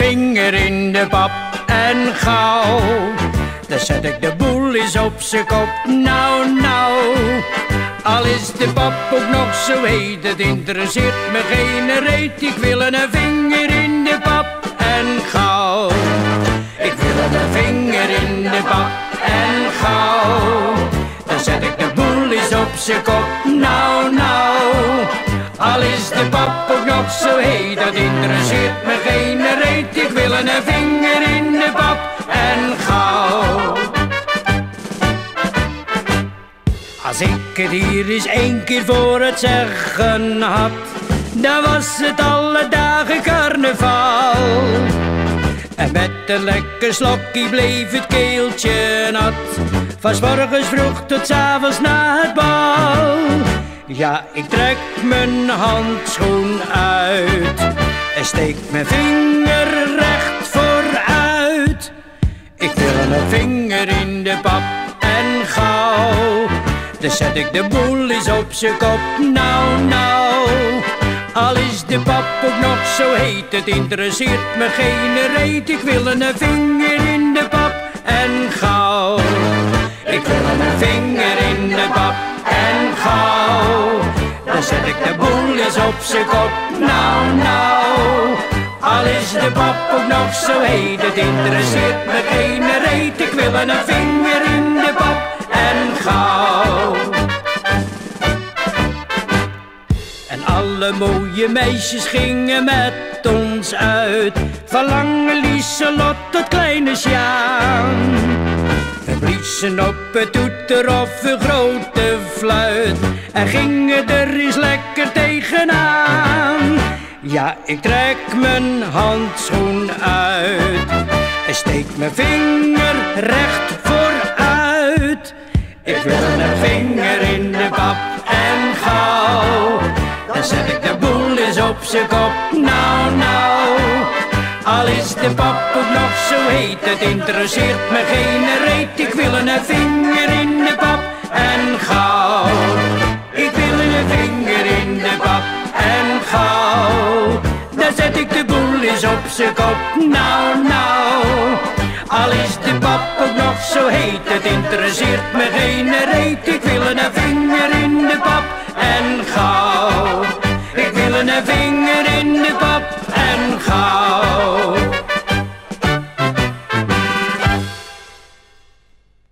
vinger in de pap en gauw. Dan zet ik de boel eens op z'n kop, nou, nou. Al is de pap ook nog zo heet, het interesseert me geen reet. Ik wil een vinger in de pap en gauw. Ik wil een vinger in de pap en gauw. Dan zet ik de boel eens op z'n kop, nou, nou. Al is de pap ook nog zo heet, dat interesseert me geen reet. Ik wil een vinger in de pap en gauw. Als ik het hier eens 1 keer voor het zeggen had, dan was het alle dagen carnaval. En met een lekker slokje bleef het keeltje nat, van 's morgens vroeg tot 's avonds na het bal. Ja, ik trek mijn handschoen uit en steek mijn vinger recht vooruit. Ik wil een vinger in de pap en gauw. Dan zet ik de boel eens op z'n kop, nou, nou. Al is de pap ook nog zo heet, het interesseert me geen reet. Ik wil een vinger in de pap en gauw. Ik wil een vinger in de pap en gauw. Dan zet ik de boel eens op z'n kop, nou, nou. Al is de pap ook nog zo heet, het interesseert me geen reet. Ik wil een vinger in de pap en gauw. En alle mooie meisjes gingen met ons uit, van lange Lieselot tot kleine Sjaan. We bliezen op het toeter of een grote fluit en gingen er eens lekker tegenaan. Ja, ik trek mijn handschoen uit en steek mijn vinger recht vooruit. Ik wil een vinger in de pap en gauw. Dan zet ik de boel eens op z'n kop, nou, nou. Al is de pap ook nog zo heet, het interesseert me geen reet. Ik wil een vinger in de pap en gauw. Ik wil een vinger in de pap en gauw. Dan zet ik de boel eens op z'n kop, nou, nou. Al is de pap ook nog zo heet, het interesseert me geen reet.